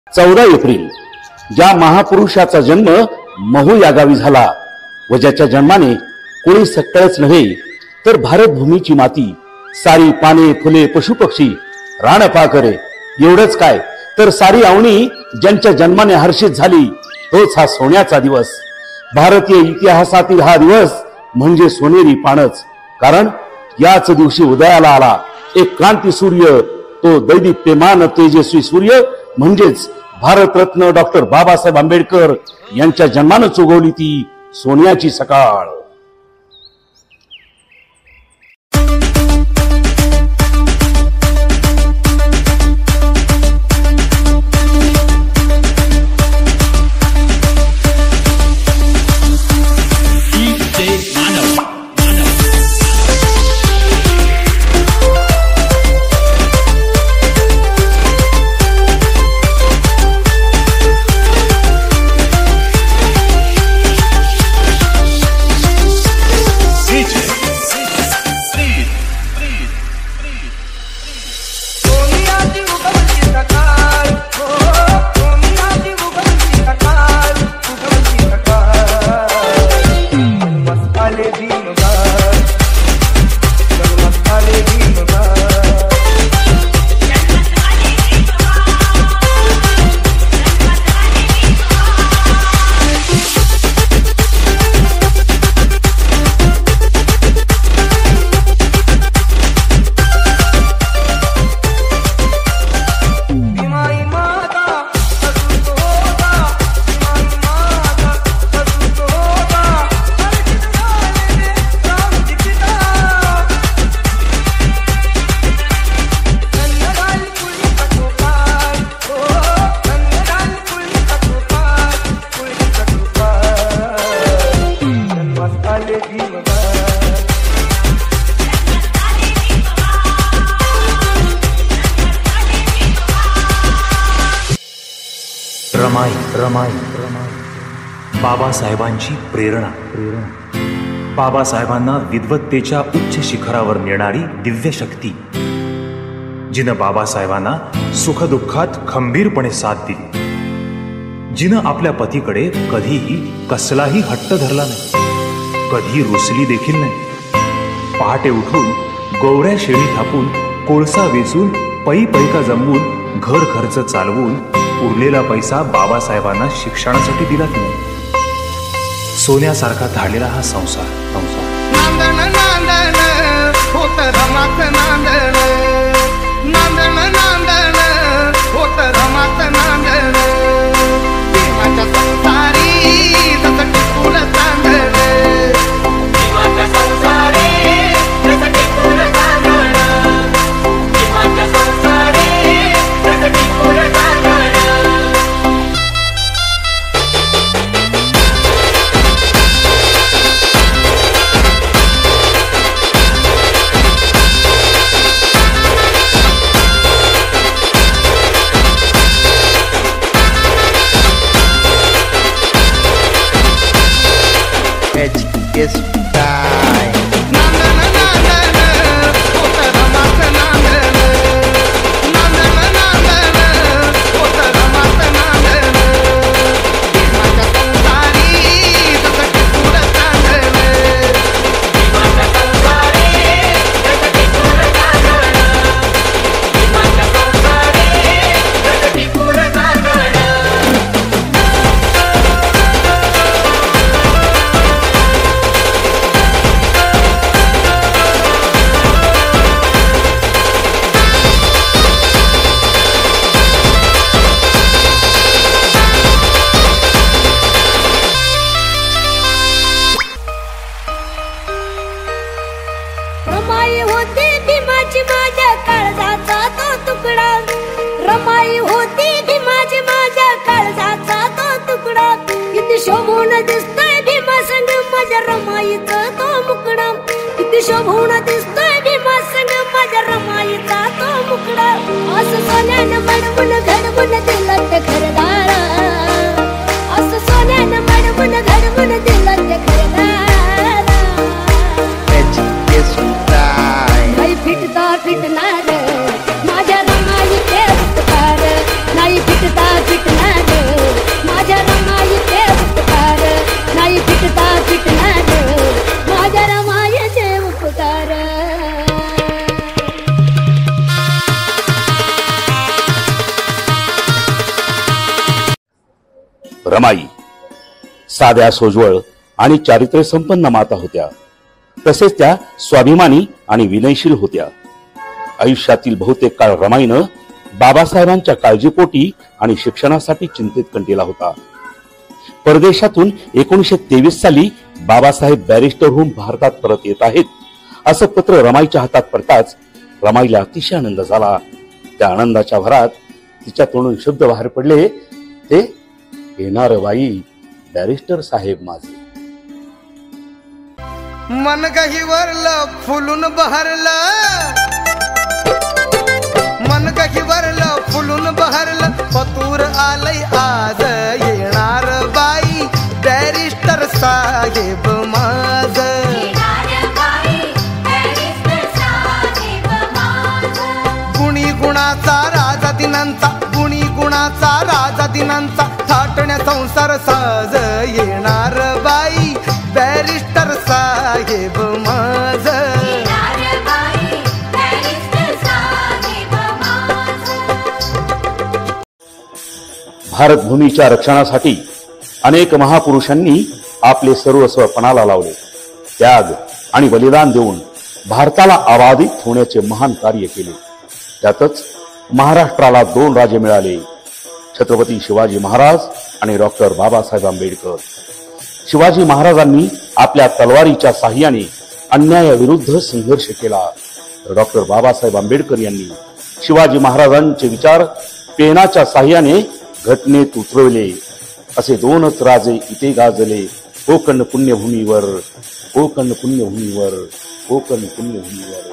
14 April ज्या महापुरुषाचा जन्म महू या गावी झाला व ज्याच्या जन्माने कोणी सकळच नव्हे तर भारत भूमीची माती सारी पाने फुले पशुपक्षी रानपाकरे एवढंच काय तर सारी अवनी ज्यांच्या जन्माने हर्षित झाली तोच हा सोन्याचा दिवस. भारतीय इतिहासातील हा दिवस म्हणजे सोनेरी पाणच. कारण याच दिवशी उदयाला आला एक क्रांती सूर्य, तो दैदिप्यमान तेजस्वी सूर्य म्हणजेच भारतरत्न डॉक्टर बाबासाहेब आंबेडकर यांच्या जन्मानंच उगवली ती सोन्याची सकाळ. बाबासाहेबांची प्रेरणा. बाबासाहेबांना विद्वत्तेच्या उच्च शिखरावर नेणारी दिव्य शक्ती, जिनं बाबासाहेबांना सुखदुःखात खंबीरपणे साथ दिली, जिनं आपल्या पतीकडे कधीही कसलाही हट्ट धरला नाही, कधी रुसली देखील नाही. पहाटे उठून गोवऱ्या शेळी थापून कोळसा वेचून पै पैका जमवून घर खर्च चालवून उरलेला पैसा बाबासाहेबांना शिक्षणासाठी दिला तिने. सोन्यासारखा धाडलेला हा संसार. नांदण नांदण होत रमात नांदण, नांदण नांदण होत रमात नांदण, देवाच्या संसारी जसं टिकून चांदण, देवाच्या संसारी जसं टिकून चांदण, देवाच्या संसारी जसं टिकून चांदण. It's time. शोभून दिसतोय भीमा संग माझ्या रमाईचा तो मुकडा, किती शोभून दिसतोय भीमा संग माझ्या रमाईचा तो मुकडा. असं सोन्यानं मडवून घडवून दिलं ते घरदार, असं सोन्यानं मडवून घडवून दिलं ते घरदार. नाही फिटता फिटणार माझ्या रमाईचे नाही फिटता फिट रमाई साध्या सोजवळ आणि चारित्र्य संपन्न माता होत्या. तसेच त्या स्वाभिमानी आणि विनयशील होत्या. आयुष्यातील बहुतेक काळ रमाईनं बाबासाहेबांच्या काळजीपोटी आणि शिक्षणासाठी चिंतित कंटिला होता. परदेशातून 1923 साली बाबासाहेब बॅरिस्टर होऊन भारतात परत येत आहेत असं पत्र रमाईच्या हातात पडताच रमाईला अतिशय आनंद झाला. त्या आनंदाच्या भरात तिच्या तोंडून शब्द बाहेर पडले ते येणार बाई बॅरिस्टर साहेब माझे. मन गहिवरलं फुलून बहरलं, मन गहिवरलं फुलून बहरलं, पतूर आलय आज येणार बाई बॅरिस्टर साहेब माझ. गुणी गुणाचा राजा दिनांचा, गुणी गुणाचा राजा दिनांचा, थाटण्या संसार साज येणार बाई बॅरिस्टर साहेब माझ. भारत भूमीच्या रक्षणासाठी अनेक महापुरुषांनी आपले सर्वस्व पणाला लावले. त्याग आणि बलिदान देऊन भारताला अबाधित होण्याचे महान कार्य केले. त्यातच महाराष्ट्राला 2 राजे मिळाले, छत्रपती शिवाजी महाराज आणि डॉक्टर बाबासाहेब आंबेडकर. शिवाजी महाराजांनी आपल्या तलवारीच्या साह्याने अन्यायाविरुद्ध संघर्ष केला, तर डॉक्टर बाबासाहेब आंबेडकर यांनी शिवाजी महाराजांचे विचार पेनाच्या साह्याने घटनेत उतरवले. असे 2च राजे इथे गाजले कोकण पुण्यभूमीवर, कोकण पुण्यभूमीवर, कोकण पुण्यभूमीवर.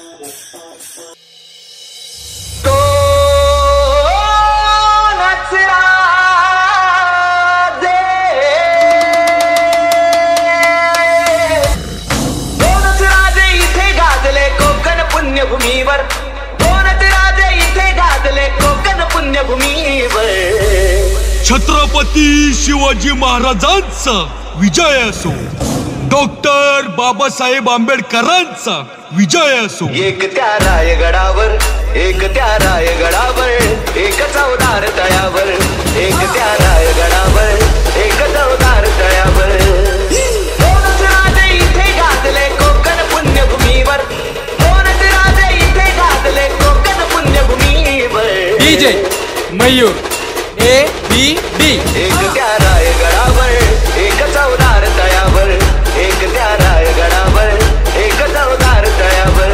पुण्यभूमीवर 2च राजे इथे गाजले कोकण पुण्यभूमीवर. छत्रपती शिवाजी महाराजांचा विजय असो, डॉक्टर बाबासाहेब आंबेडकरांचा विजय असो. एक त्या रायगडावर, एक त्या रायगडावर, एक चौदार तळ्यावर, एक त्या रायगडावर, एक चौदार तळ्यावर. 2च राजे इथे गाजले कोकण पुण्यभूमीवर, 2च राजे इथे गाजले कोकण पुण्यभूमीवर. DJ Mayur ABD. एक त्या रायगडावर, एक चौदार तळ्यावर, एक त्या रायगडावर, एक चौदार तळ्यावर.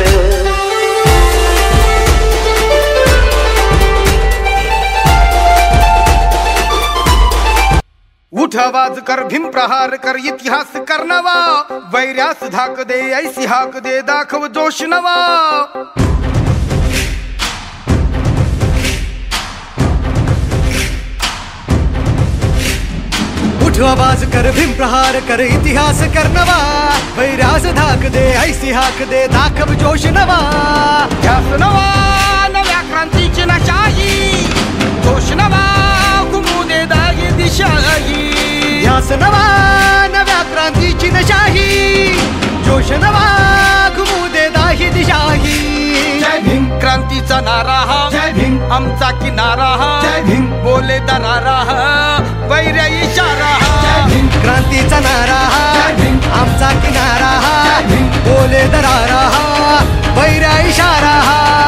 उठ आवाज कर भीम प्रहार कर इतिहास कर नवा, वैर्यास धाक दे ऐसी हाक दे दाखव जोश नवा. उठ आवाज कर भीम प्रहार कर इतिहास कर नवा, वैरास धाक दे ऐसी हाक दे दाखव जोश नवा. ध्यास नवा नव्या क्रांतीची नशाही, जोश नवा घुमू दे दागी दिशाही. ध्यास नवा नव्या क्रांतीची नशाही, जोश नवा घुमू दे दाही दिशाही. जय भीम क्रांतीचा नारा हा, जय भीम आमचा किनारा हा, जय भीम बोले दरारा हा, वैर्य इशारा हा. क्रांतीचा नारा हा, आमचा किनारा हा, बोले दरारा हा, वैरा इशारा हा.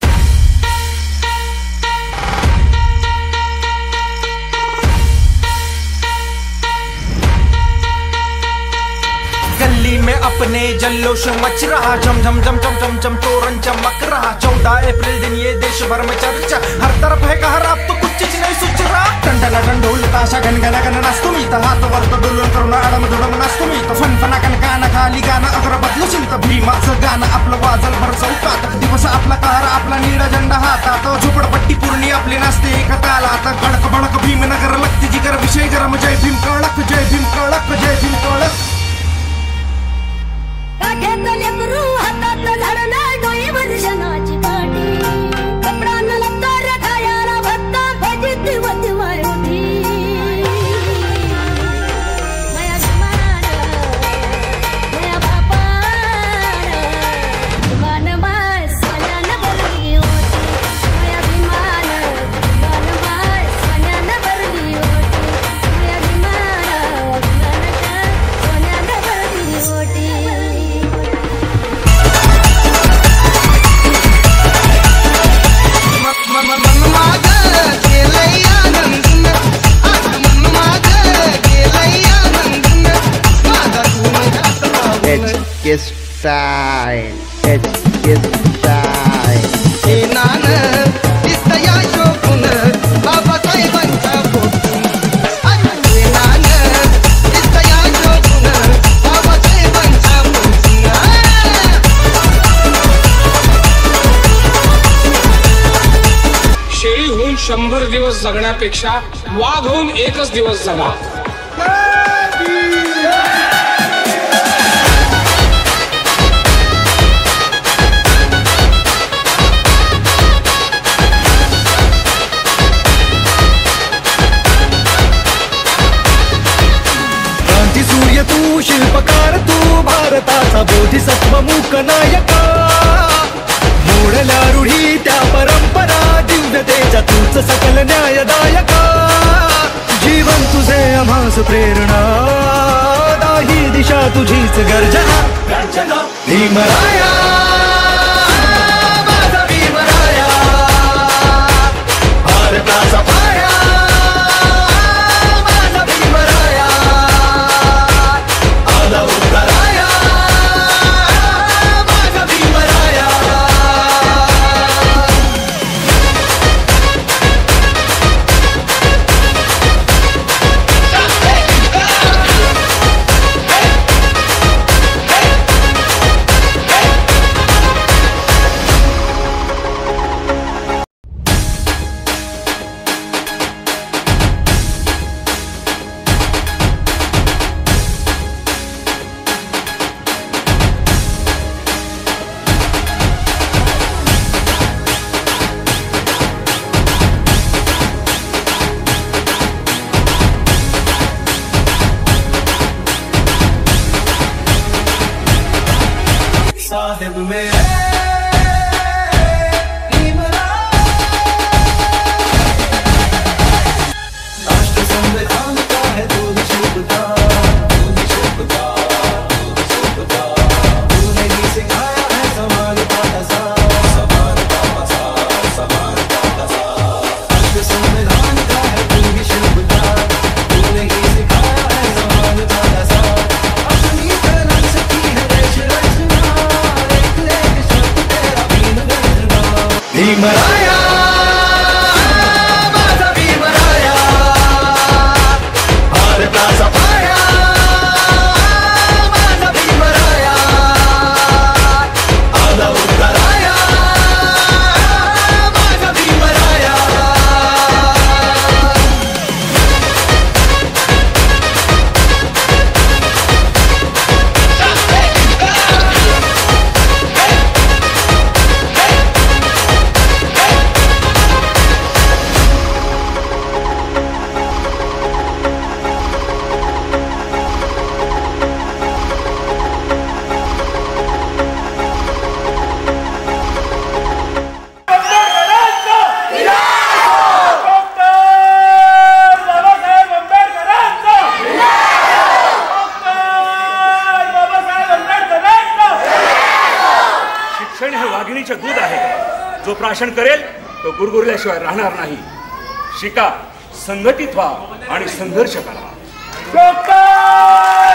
गली में अपने जल्लोश मच रहा, झम झम झम झम झम झम तोरण चमक रहा. 14 अप्रैल दिन ये देश भर में चर्चा, हर तरफ है कहर अब तो कुछ चीज नहीं सुच रहा. टंडला टंडोल ताशा गणगणा गण नाचतो मी तर, हात वरत डोलून करून आडम धुडम नाचतो मी तर. फनफना कणकाना खाली गाणं अगर बदलू चिंत, भीमाचं गाणं आपलं वाजल भर चौकात. दिवस आपला कहर आपला नीळ झेंडा हातात, झोपडपट्टी पूर्णी आपली नाचते एक तालात. कडक बडक भीमनगर लगती जिगर विषय गरम. जय भीम कळक, जय भीम कळक, जय भीम कळक. काठ्यात लेकरू हातात झाडला, डोईवर शनाची काठी, कपडा न लत्तर खायाला भत्ता, फजिती होती मारुती. माया जमान माया बापान विमान बाय सोन्यानं बोलली होती. माया विमान बाय सोन्यानं style. HKS style. हे नान दिसतया शोभून बाबासाहेबांच्या पोटून. हे नान दिसतया शोभून बाबासाहेबांच्या पोटून. शेळी होऊन 100 दिवस जगण्यापेक्षा वाघ होऊन एकच दिवस जगा. क्रांती सूर्य तू, शिल्पकार तू, भारताचा बोधिसत्व मूक नायका. मोडल्या रूढी त्या परंपरा, दिव्यतेच्या तूच सकल न्यायदायका. जीवन तुझे आम्हास प्रेरणा, दाही दिशा तुझीच गर्जना. भीमराया माझा भीमराया, भारताचा पाया माझा भीमराया. आला उतराया माझा भीमराया. साहिब मेरे राष्ट्र संविधान का है तू ही शिल्पकार, तूने ही सिखाया है समानता का सार. राष्ट्र संविधान का है तू ही शिल्पकार, तूने ही सिखाया है समानता का सार. अपनी कलम से की है देश रचना, भीमराया माझा भीमराया, भारताचा पाया माझा भीमराया. आला उतराया माझा भीमराया. शिक्षण हे वाघिणीचे दूध आहे. जो प्राशन करेल तो गुरगुरल्याशिवाय राहणार नाही. शिका, संघटित व्हा आणि संघर्ष करा.